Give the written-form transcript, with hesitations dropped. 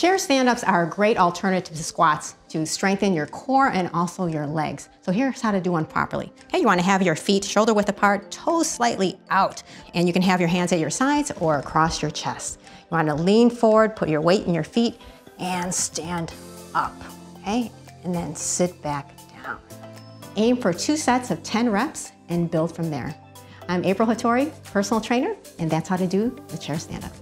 Chair stand-ups are a great alternative to squats to strengthen your core and also your legs. So here's how to do one properly. Okay, you want to have your feet shoulder width apart, toes slightly out, and you can have your hands at your sides or across your chest. You want to lean forward, put your weight in your feet, and stand up, okay? And then sit back down. Aim for 2 sets of 10 reps and build from there. I'm April Hattori, personal trainer, and that's how to do the chair stand-up.